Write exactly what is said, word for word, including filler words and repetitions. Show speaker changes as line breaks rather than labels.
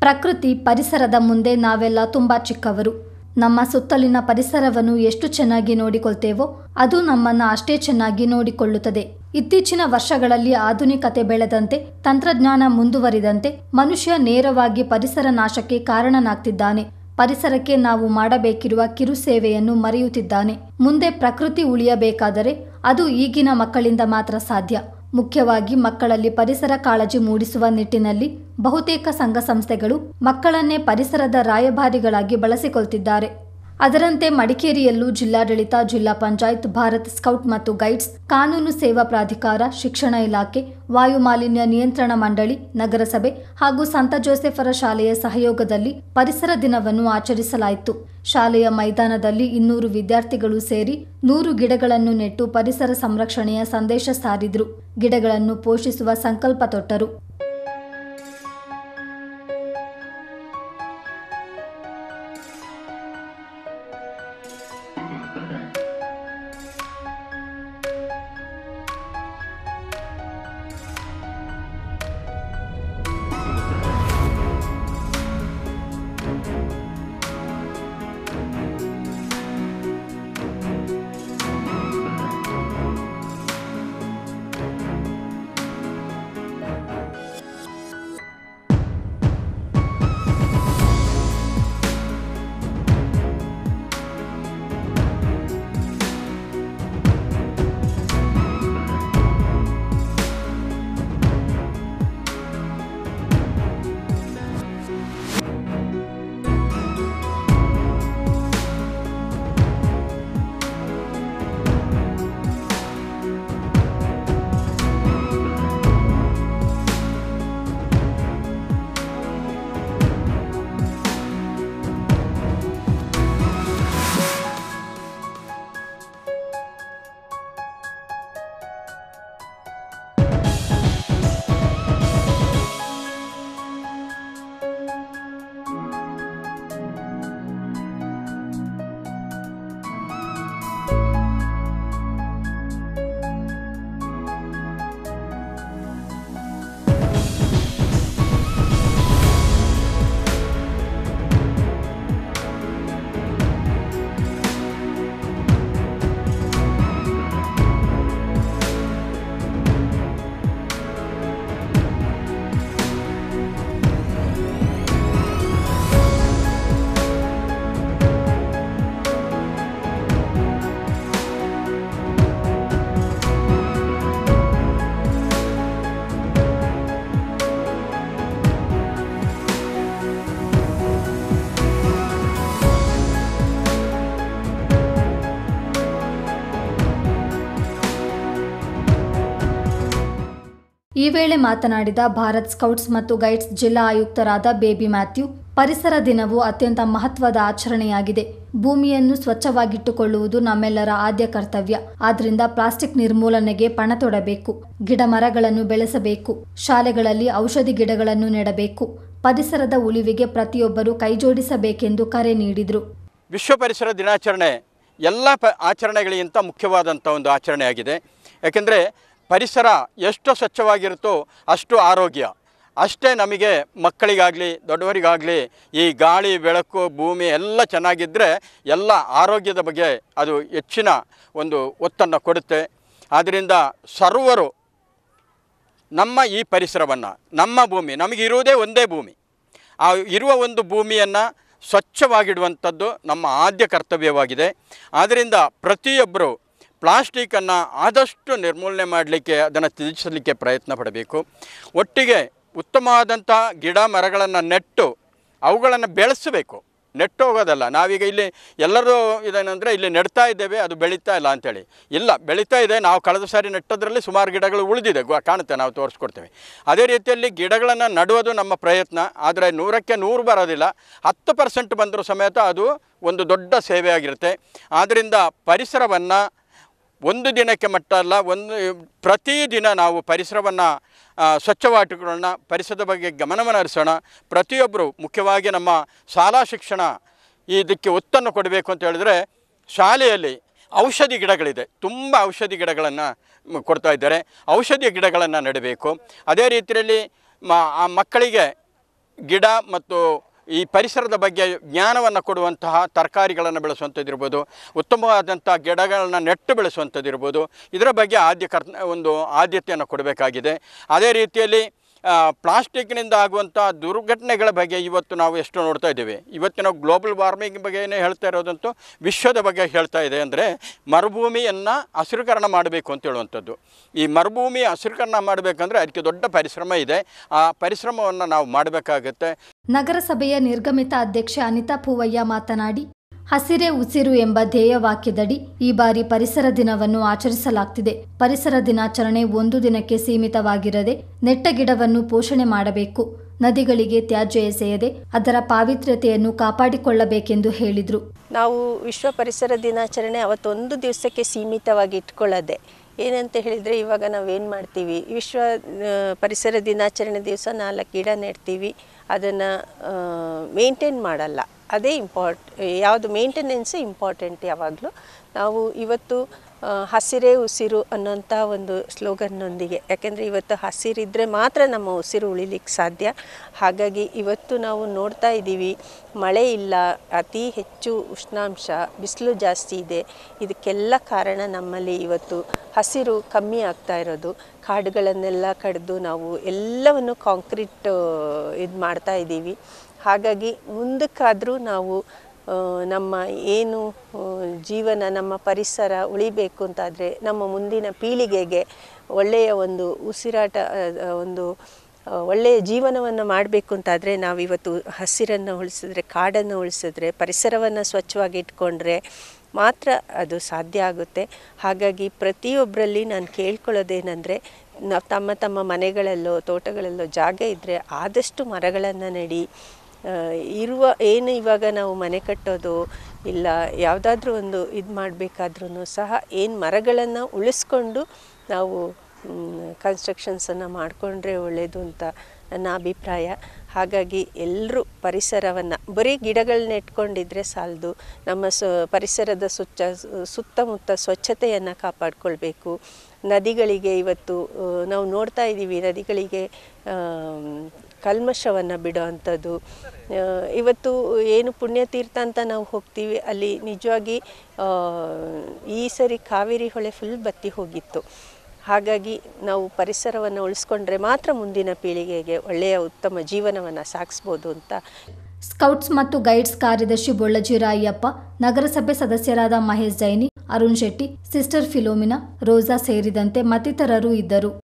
ಪ್ರಕೃತಿ ಪರಿಸರದ ಮುಂದೆ ನಾವೆಲ್ಲ ತುಂಬಾ ಚಿಕ್ಕವರು. ನಮ್ಮ ಸುತ್ತಲಿನ ಪರಿಸರವನ್ನು ಎಷ್ಟು ಚೆನ್ನಾಗಿ ನೋಡಿಕೊಳ್ತೇವೋ ಅದು ನಮ್ಮನ್ನು ಅಷ್ಟೇ ಚೆನ್ನಾಗಿ ನೋಡಿಕೊಳ್ಳುತ್ತದೆ. ಇತ್ತೀಚಿನ ವರ್ಷಗಳಲ್ಲಿ ಆಧುನಿಕತೆ ಬೆಳೆದಂತೆ, ತಂತ್ರಜ್ಞಾನ ಮುಂದುವರಿದಂತೆ ಮನುಷ್ಯ ನೇರವಾಗಿ ಪರಿಸರ ನಾಶಕ್ಕೆ ಕಾರಣನಾಗ್ತಿದ್ದಾನೆ. ಪರಿಸರಕ್ಕೆ ನಾವು ಮಾಡಬೇಕಿರುವ ಕಿರು ಸೇವೆಯನ್ನು ಮರೆಯುತ್ತಿದ್ದಾನೆ. ಮುಂದೆ ಪ್ರಕೃತಿ ಉಳಿಯಬೇಕಾದರೆ ಅದು ಈಗಿನ ಮಕ್ಕಳಿಂದ ಮಾತ್ರ ಸಾಧ್ಯ. ಮುಖ್ಯವಾಗಿ ಮಕ್ಕಳಲ್ಲಿ ಪರಿಸರ ಕಾಳಜಿ ಮೂಡಿಸುವ ನಿಟ್ಟಿನಲ್ಲಿ ಬಹುತೇಕ ಸಂಘ ಸಂಸ್ಥೆಗಳು ಮಕ್ಕಳನ್ನೇ ಪರಿಸರದ ರಾಯಭಾರಿಗಳಾಗಿ ಬಳಸಿಕೊಳ್ತಿದ್ದಾರೆ. ಅದರಂತೆ ಮಡಿಕೇರಿಯಲ್ಲೂ ಜಿಲ್ಲಾಡಳಿತ, ಜಿಲ್ಲಾ ಪಂಚಾಯತ್, ಭಾರತ್ ಸ್ಕೌಟ್ ಮತ್ತು ಗೈಡ್ಸ್, ಕಾನೂನು ಸೇವಾ ಪ್ರಾಧಿಕಾರ, ಶಿಕ್ಷಣ ಇಲಾಖೆ, ವಾಯು ಮಾಲಿನ್ಯ ನಿಯಂತ್ರಣ ಮಂಡಳಿ, ನಗರಸಭೆ ಹಾಗೂ ಸಂತ ಜೋಸೆಫರ ಶಾಲೆಯ ಸಹಯೋಗದಲ್ಲಿ ಪರಿಸರ ದಿನವನ್ನು ಆಚರಿಸಲಾಯಿತು. ಶಾಲೆಯ ಮೈದಾನದಲ್ಲಿ ಇನ್ನೂರು ವಿದ್ಯಾರ್ಥಿಗಳು ಸೇರಿ ನೂರು ಗಿಡಗಳನ್ನು ನೆಟ್ಟು ಪರಿಸರ ಸಂರಕ್ಷಣೆಯ ಸಂದೇಶ ಸಾರಿದ್ರು. ಗಿಡಗಳನ್ನು ಪೋಷಿಸುವ ಸಂಕಲ್ಪ ತೊಟ್ಟರು. ಈ ವೇಳೆ ಮಾತನಾಡಿದ ಭಾರತ್ ಸ್ಕೌಟ್ಸ್ ಮತ್ತು ಗೈಡ್ಸ್ ಜಿಲ್ಲಾ ಆಯುಕ್ತರಾದ ಬೇಬಿ ಮ್ಯಾಥ್ಯೂ, ಪರಿಸರ ದಿನವು ಅತ್ಯಂತ ಮಹತ್ವದ ಆಚರಣೆಯಾಗಿದೆ. ಭೂಮಿಯನ್ನು ಸ್ವಚ್ಛವಾಗಿಟ್ಟುಕೊಳ್ಳುವುದು ನಮ್ಮೆಲ್ಲರ ಆದ್ಯ ಕರ್ತವ್ಯ. ಆದ್ರಿಂದ ಪ್ಲಾಸ್ಟಿಕ್ ನಿರ್ಮೂಲನೆಗೆ ಪಣ ತೊಡಬೇಕು, ಗಿಡ ಮರಗಳನ್ನು ಬೆಳೆಸಬೇಕು, ಶಾಲೆಗಳಲ್ಲಿ ಔಷಧಿ ಗಿಡಗಳನ್ನು ನೆಡಬೇಕು, ಪರಿಸರದ ಉಳಿವಿಗೆ ಪ್ರತಿಯೊಬ್ಬರು ಕೈಜೋಡಿಸಬೇಕೆಂದು ಕರೆ ನೀಡಿದರು.
ವಿಶ್ವ ಪರಿಸರ ದಿನಾಚರಣೆ ಎಲ್ಲ ಪ ಆಚರಣೆಗಳಿಗಿಂತ ಮುಖ್ಯವಾದಂಥ ಒಂದು ಆಚರಣೆಯಾಗಿದೆ. ಯಾಕೆಂದರೆ ಪರಿಸರ ಎಷ್ಟು ಸ್ವಚ್ಛವಾಗಿರುತ್ತೋ ಅಷ್ಟು ಆರೋಗ್ಯ, ಅಷ್ಟೇ ನಮಗೆ ಮಕ್ಕಳಿಗಾಗಲಿ ದೊಡ್ಡವರಿಗಾಗಲಿ ಈ ಗಾಳಿ, ಬೆಳಕು, ಭೂಮಿ ಎಲ್ಲ ಚೆನ್ನಾಗಿದ್ದರೆ ಎಲ್ಲ ಆರೋಗ್ಯದ ಬಗ್ಗೆ ಅದು ಹೆಚ್ಚಿನ ಒಂದು ಒತ್ತನ್ನು ಕೊಡುತ್ತೆ. ಆದ್ದರಿಂದ ಸರ್ವರು ನಮ್ಮ ಈ ಪರಿಸರವನ್ನು, ನಮ್ಮ ಭೂಮಿ, ನಮಗಿರುವುದೇ ಒಂದೇ ಭೂಮಿ, ಆ ಇರುವ ಒಂದು ಭೂಮಿಯನ್ನು ಸ್ವಚ್ಛವಾಗಿಡುವಂಥದ್ದು ನಮ್ಮ ಆದ್ಯ ಕರ್ತವ್ಯವಾಗಿದೆ. ಆದ್ದರಿಂದ ಪ್ರತಿಯೊಬ್ಬರು ಪ್ಲಾಸ್ಟಿಕ್ಕನ್ನು ಆದಷ್ಟು ನಿರ್ಮೂಲನೆ ಮಾಡಲಿಕ್ಕೆ, ಅದನ್ನು ತ್ಯಜಿಸಲಿಕ್ಕೆ ಪ್ರಯತ್ನ ಪಡಬೇಕು. ಒಟ್ಟಿಗೆ ಉತ್ತಮವಾದಂಥ ಗಿಡ ಮರಗಳನ್ನು ನೆಟ್ಟು ಅವುಗಳನ್ನು ಬೆಳೆಸಬೇಕು, ನೆಟ್ಟು ಹೋಗೋದಲ್ಲ. ನಾವೀಗ ಇಲ್ಲಿ ಎಲ್ಲರೂ ಇದೇನೆಂದರೆ ಇಲ್ಲಿ ನೆಡ್ತಾ ಇದ್ದೇವೆ, ಅದು ಬೆಳೀತಾ ಇಲ್ಲ ಅಂಥೇಳಿ. ಇಲ್ಲ, ಬೆಳೀತಾ ಇದೆ. ನಾವು ಕಳೆದ ಸಾರಿ ನೆಟ್ಟದ್ರಲ್ಲಿ ಸುಮಾರು ಗಿಡಗಳು ಉಳಿದಿದೆ, ಕಾಣುತ್ತೆ, ನಾವು ತೋರಿಸ್ಕೊಡ್ತೇವೆ. ಅದೇ ರೀತಿಯಲ್ಲಿ ಗಿಡಗಳನ್ನು ನಡುವುದು ನಮ್ಮ ಪ್ರಯತ್ನ. ಆದರೆ ನೂರಕ್ಕೆ ನೂರು ಬರೋದಿಲ್ಲ, ಹತ್ತು ಪರ್ಸೆಂಟ್ ಬಂದರೂ ಸಮೇತ ಅದು ಒಂದು ದೊಡ್ಡ ಸೇವೆಯಾಗಿರುತ್ತೆ. ಆದ್ದರಿಂದ ಪರಿಸರವನ್ನು ಒಂದು ದಿನಕ್ಕೆ ಮಟ್ಟ ಅಲ್ಲ, ಒಂದು ಪ್ರತಿದಿನ ನಾವು ಪರಿಸರವನ್ನು ಸ್ವಚ್ಛವಾಗಿಟ್ಕೊಳ್ಳೋಣ, ಪರಿಸರದ ಬಗ್ಗೆ ಗಮನವನ್ನು ಹರಿಸೋಣ. ಪ್ರತಿಯೊಬ್ಬರು, ಮುಖ್ಯವಾಗಿ ನಮ್ಮ ಶಾಲಾ ಶಿಕ್ಷಣ ಇದಕ್ಕೆ ಒತ್ತನ್ನು ಕೊಡಬೇಕು ಅಂತ ಹೇಳಿದರೆ, ಶಾಲೆಯಲ್ಲಿ ಔಷಧಿ ಗಿಡಗಳಿದೆ, ತುಂಬ ಔಷಧಿ ಗಿಡಗಳನ್ನು ಕೊಡ್ತಾ ಇದ್ದಾರೆ. ಔಷಧಿ ಗಿಡಗಳನ್ನು ನೆಡಬೇಕು. ಅದೇ ರೀತಿಯಲ್ಲಿ ಮ ಆ ಮಕ್ಕಳಿಗೆ ಗಿಡ ಮತ್ತು ಈ ಪರಿಸರದ ಬಗ್ಗೆ ಜ್ಞಾನವನ್ನು ಕೊಡುವಂತಹ ತರಕಾರಿಗಳನ್ನು ಬೆಳೆಸುವಂಥದ್ದಿರ್ಬೋದು, ಉತ್ತಮವಾದಂಥ ಗಿಡಗಳನ್ನು ನೆಟ್ಟು ಬೆಳೆಸುವಂಥದ್ದಿರ್ಬೋದು, ಇದರ ಬಗ್ಗೆ ಆದ್ಯ ಕರ್ ಒಂದು ಆದ್ಯತೆಯನ್ನು ಕೊಡಬೇಕಾಗಿದೆ. ಅದೇ ರೀತಿಯಲ್ಲಿ ಪ್ಲಾಸ್ಟಿಕ್ನಿಂದ ಆಗುವಂಥ ದುರ್ಘಟನೆಗಳ ಬಗ್ಗೆ ಇವತ್ತು ನಾವು ಎಷ್ಟು ನೋಡ್ತಾ ಇದ್ದೇವೆ. ಇವತ್ತಿನ ಗ್ಲೋಬಲ್ ವಾರ್ಮಿಂಗ್ ಬಗ್ಗೆನೇ ಹೇಳ್ತಾ ಇರೋದಂತೂ ವಿಶ್ವದ ಬಗ್ಗೆ ಹೇಳ್ತಾ ಇದೆ. ಅಂದರೆ ಮರುಭೂಮಿಯನ್ನು ಹಸಿರುಕರಣ ಮಾಡಬೇಕು ಅಂತ ಹೇಳುವಂಥದ್ದು. ಈ ಮರುಭೂಮಿ ಹಸಿರುಕರಣ ಮಾಡಬೇಕಂದ್ರೆ ಅದಕ್ಕೆ ದೊಡ್ಡ ಪರಿಶ್ರಮ ಇದೆ. ಆ ಪರಿಶ್ರಮವನ್ನು ನಾವು ಮಾಡಬೇಕಾಗತ್ತೆ.
ನಗರಸಭೆಯ ನಿರ್ಗಮಿತ ಅಧ್ಯಕ್ಷೆ ಅನಿತಾ ಪೂವಯ್ಯ ಮಾತನಾಡಿ, ಹಸಿರೇ ಉಸಿರು ಎಂಬ ಧ್ಯೇಯವಾಕ್ಯದಡಿ ಈ ಬಾರಿ ಪರಿಸರ ದಿನವನ್ನು ಆಚರಿಸಲಾಗ್ತಿದೆ. ಪರಿಸರ ದಿನಾಚರಣೆ ಒಂದು ದಿನಕ್ಕೆ ಸೀಮಿತವಾಗಿರದೆ ನೆಟ್ಟ ಗಿಡವನ್ನು ಪೋಷಣೆ ಮಾಡಬೇಕು. ನದಿಗಳಿಗೆ ತ್ಯಾಜ್ಯ ಎಸೆಯದೆ ಅದರ ಪಾವಿತ್ರ್ಯತೆಯನ್ನು ಕಾಪಾಡಿಕೊಳ್ಳಬೇಕೆಂದು ಹೇಳಿದರು.
ನಾವು ವಿಶ್ವ ಪರಿಸರ ದಿನಾಚರಣೆ ಅವತ್ತೊಂದು ದಿವಸಕ್ಕೆ ಸೀಮಿತವಾಗಿ ಇಟ್ಕೊಳ್ಳದೆ, ಏನಂತ ಹೇಳಿದರೆ ಇವಾಗ ನಾವೇನು ಮಾಡ್ತೀವಿ, ವಿಶ್ವ ಪರಿಸರ ದಿನಾಚರಣೆ ದಿವಸ ನಾಲ್ಕು ಗಿಡ ನೆಡ್ತೀವಿ, ಅದನ್ನು ಮೇಂಟೈನ್ ಮಾಡಲ್ಲ. ಅದೇ ಇಂಪಾರ್ಟ್ ಯಾವುದು ಮೇಂಟೆನೆನ್ಸ್ ಇಂಪಾರ್ಟೆಂಟ್. ಯಾವಾಗಲೂ ನಾವು ಇವತ್ತು ಹಸಿರೇ ಉಸಿರು ಅನ್ನೋಂಥ ಒಂದು ಸ್ಲೋಗನ್ನೊಂದಿಗೆ, ಯಾಕೆಂದರೆ ಇವತ್ತು ಹಸಿರಿದ್ದರೆ ಮಾತ್ರ ನಮ್ಮ ಉಸಿರು ಉಳಿಲಿಕ್ಕೆ ಸಾಧ್ಯ. ಹಾಗಾಗಿ ಇವತ್ತು ನಾವು ನೋಡ್ತಾ ಇದ್ದೀವಿ, ಮಳೆ ಇಲ್ಲ, ಅತಿ ಹೆಚ್ಚು ಉಷ್ಣಾಂಶ, ಬಿಸಿಲು ಜಾಸ್ತಿ ಇದೆ. ಇದಕ್ಕೆಲ್ಲ ಕಾರಣ ನಮ್ಮಲ್ಲಿ ಇವತ್ತು ಹಸಿರು ಕಮ್ಮಿ ಆಗ್ತಾ ಇರೋದು. ಕಾಡುಗಳನ್ನೆಲ್ಲ ಕಡಿದು ನಾವು ಎಲ್ಲವನ್ನು ಕಾಂಕ್ರೀಟ್ ಇದು ಮಾಡ್ತಾ ಇದ್ದೀವಿ. ಹಾಗಾಗಿ ಮುಂದಕ್ಕಾದರೂ ನಾವು ನಮ್ಮ ಏನು ಜೀವನ, ನಮ್ಮ ಪರಿಸರ ಉಳಿಬೇಕು ಅಂತಾದರೆ, ನಮ್ಮ ಮುಂದಿನ ಪೀಳಿಗೆಗೆ ಒಳ್ಳೆಯ ಒಂದು ಉಸಿರಾಟ, ಒಂದು ಒಳ್ಳೆಯ ಜೀವನವನ್ನು ಮಾಡಬೇಕು ಅಂತಾದರೆ ನಾವು ಇವತ್ತು ಹಸಿರನ್ನು ಉಳಿಸಿದ್ರೆ, ಕಾಡನ್ನು ಉಳಿಸಿದ್ರೆ, ಪರಿಸರವನ್ನು ಸ್ವಚ್ಛವಾಗಿ ಇಟ್ಕೊಂಡ್ರೆ ಮಾತ್ರ ಅದು ಸಾಧ್ಯ ಆಗುತ್ತೆ. ಹಾಗಾಗಿ ಪ್ರತಿಯೊಬ್ಬರಲ್ಲಿ ನಾನು ಕೇಳ್ಕೊಳ್ಳೋದೇನೆಂದರೆ, ನಾವು ತಮ್ಮ ತಮ್ಮ ಮನೆಗಳಲ್ಲೋ ತೋಟಗಳಲ್ಲೋ ಜಾಗ ಇದ್ದರೆ ಆದಷ್ಟು ಮರಗಳನ್ನು ನೆಡಿ. ಇರುವ ಏನು ಇವಾಗ ನಾವು ಮನೆ ಕಟ್ಟೋದು ಇಲ್ಲ ಯಾವುದಾದ್ರೂ ಒಂದು ಇದು ಮಾಡಬೇಕಾದ್ರೂ ಸಹ ಏನು ಮರಗಳನ್ನು ಉಳಿಸ್ಕೊಂಡು ನಾವು ಕನ್ಸ್ಟ್ರಕ್ಷನ್ಸನ್ನು ಮಾಡಿಕೊಂಡ್ರೆ ಒಳ್ಳೆಯದು ಅಂತ ನನ್ನ ಅಭಿಪ್ರಾಯ. ಹಾಗಾಗಿ ಎಲ್ಲರೂ ಪರಿಸರವನ್ನು ಬರೀ ಗಿಡಗಳನ್ನ ನೆಟ್ಕೊಂಡಿದ್ರೆ ಸಾಲದು, ನಮ್ಮ ಸ ಪರಿಸರದ ಸ್ವಚ್ಛ ಸುತ್ತಮುತ್ತ ಸ್ವಚ್ಛತೆಯನ್ನು ಕಾಪಾಡಿಕೊಳ್ಬೇಕು. ನದಿಗಳಿಗೆ ಇವತ್ತು ನಾವು ನೋಡ್ತಾ ಇದ್ದೀವಿ, ನದಿಗಳಿಗೆ ಕಲ್ಮಶವನ್ನು ಬಿಡೋ ಅಂಥದ್ದು. ಇವತ್ತು ಏನು ಪುಣ್ಯತೀರ್ಥ ಅಂತ ನಾವು ಹೋಗ್ತೀವಿ, ಅಲ್ಲಿ ನಿಜವಾಗಿ ಈ ಸರಿ ಕಾವೇರಿ ಹೊಳೆ ಫುಲ್ ಬತ್ತಿ ಹೋಗಿತ್ತು. ಹಾಗಾಗಿ ನಾವು ಪರಿಸರವನ್ನು ಉಳಿಸ್ಕೊಂಡ್ರೆ ಮಾತ್ರ ಮುಂದಿನ ಪೀಳಿಗೆಗೆ ಒಳ್ಳೆಯ ಉತ್ತಮ ಜೀವನವನ್ನು ಸಾಗಿಸ್ಬೋದು ಅಂತ.
ಸ್ಕೌಟ್ಸ್ ಮತ್ತು ಗೈಡ್ಸ್ ಕಾರ್ಯದರ್ಶಿ ಬೊಳ್ಳಜಿ ರಾಯಪ್ಪ, ನಗರಸಭೆ ಸದಸ್ಯರಾದ ಮಹೇಶ್ ಜೈನಿ, ಅರುಣ್ ಶೆಟ್ಟಿ, ಸಿಸ್ಟರ್ ಫಿಲೋಮಿನಾ, ರೋಜಾ ಸೇರಿದಂತೆ ಮತ್ತಿತರರು ಇದ್ದರು.